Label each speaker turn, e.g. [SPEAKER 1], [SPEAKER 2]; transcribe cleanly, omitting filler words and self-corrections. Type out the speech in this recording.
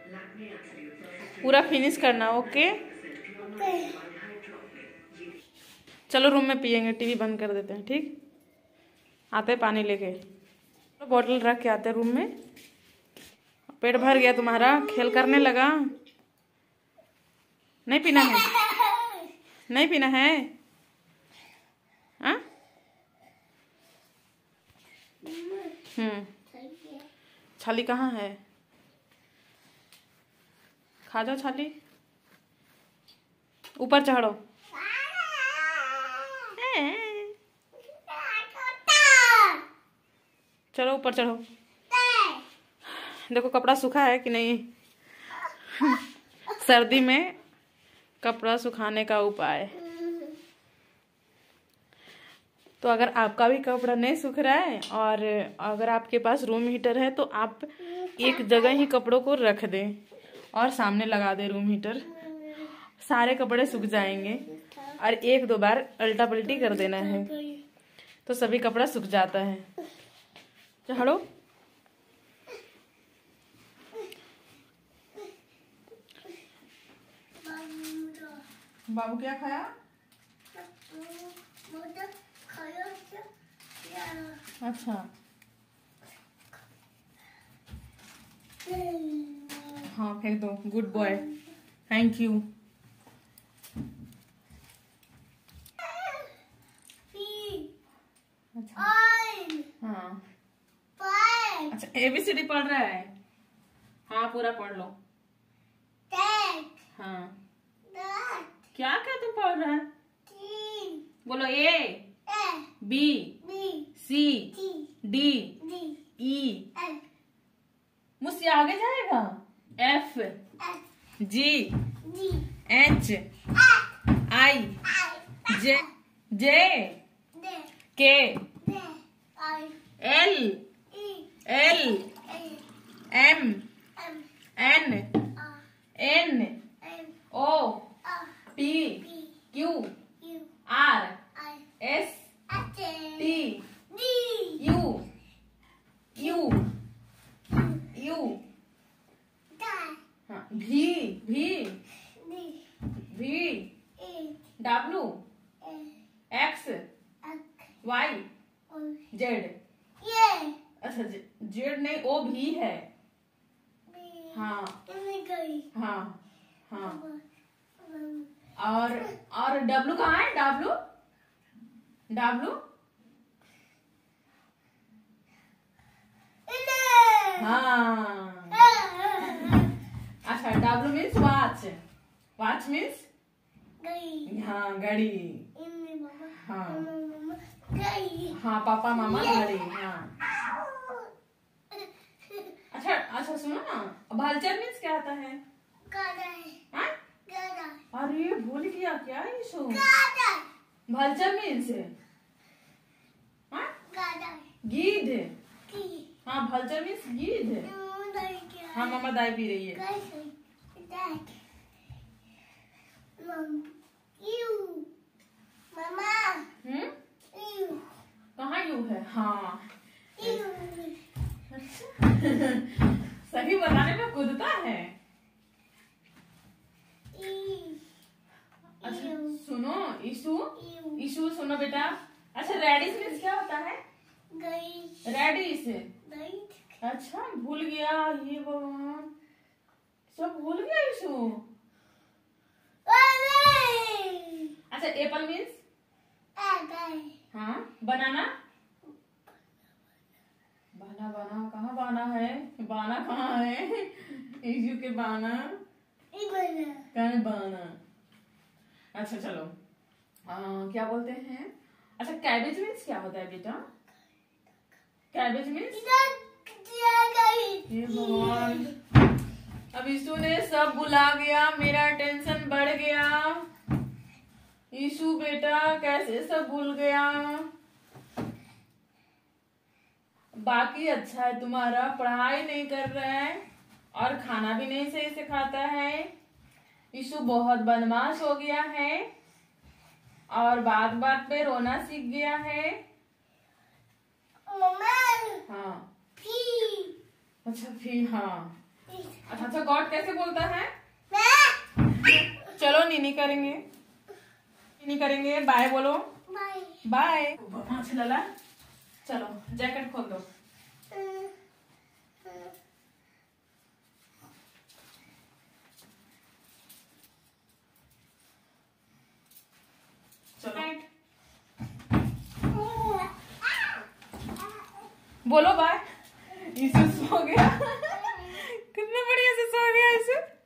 [SPEAKER 1] पूरा फिनिश करना। ओके चलो रूम में पियेंगे, टीवी बंद कर देते हैं। ठीक, आते पानी लेके, बोतल रख के आते रूम में। पेट भर गया तुम्हारा, खेल करने लगा। नहीं पीना है, नहीं पीना है। हाँ छाली कहाँ है? खा जाओ छाली, ऊपर चढ़ो। चलो ऊपर चढ़ो। देखो कपड़ा सूखा है कि नहीं। सर्दी में कपड़ा सुखाने का उपाय। तो अगर आपका भी कपड़ा नहीं सूख रहा है और अगर आपके पास रूम हीटर है तो आप एक जगह ही कपड़ों को रख दें और सामने लगा दें रूम हीटर। सारे कपड़े सूख जाएंगे और एक दो बार उल्टा पलटी कर देना है तो सभी कपड़ा सूख जाता है। चढ़ो। बाबू क्या खाया? अच्छा हाँ फेंक दो। Good boy, thank you. अच्छा हाँ अच्छा ABCD पढ़ रहा है। हाँ पूरा पढ़ लो। हाँ क्या क्या तुम पढ़ रहा है? बोलो A B C D E, मुझसे आगे जाएगा। F G H I J K L M N O P Q R S T U V W X Y Z। अच्छा जेड नहीं, O भी है। हाँ हाँ हाँ और W कहाँ है? W हाँ अच्छा W मीन्स वॉच मीन्स हाँ घड़ी। हाँ हाँ पापा मामा घड़ी। हाँ अच्छा सुनो ना, भालचर मीन्स क्या आता है? अरे भूल गया क्या ईशु? भालचर मीन्स गीध। हाँ भालचर मीन्स गीध। हाँ मामा दाई पी रही है। कहाँ यू है? हाँ सही बताने में कूदता है। अच्छा सुनो ईशु सुनो बेटा। अच्छा रेडिश मीन्स क्या होता है? रेडिश। अच्छा भूल गया, ये भगवान सब भूल गया ईशु। अच्छा एप्पल मीन्स हाँ बनाना। बाना कहाँ बाना है? बाना कहाँ है? ईशु के बाना कहाँ बाना। अच्छा चलो क्या बोलते हैं? अच्छा कैबेज मीन्स क्या होता है बेटा? कैबेज मीन्स ये भगवान, अब ईशु ने सब भुला गया, मेरा टेंशन बढ़ गया। ईशु बेटा कैसे सब भूल गया? बाकी अच्छा है तुम्हारा, पढ़ाई नहीं कर रहा है और खाना भी नहीं सही से खाता है। ईशु बहुत बदमाश हो गया है और बात बात पे रोना सीख गया है। हाँ अच्छा फिर हाँ अच्छा गॉड कैसे बोलता है? चलो नीनी करेंगे, नीनी करेंगे। बाय बोलो, बाय। लला चलो जैकेट खोल दो। चलो बोलो बाय। इसे सो गया, कितने बढ़िया से सो गया इसे।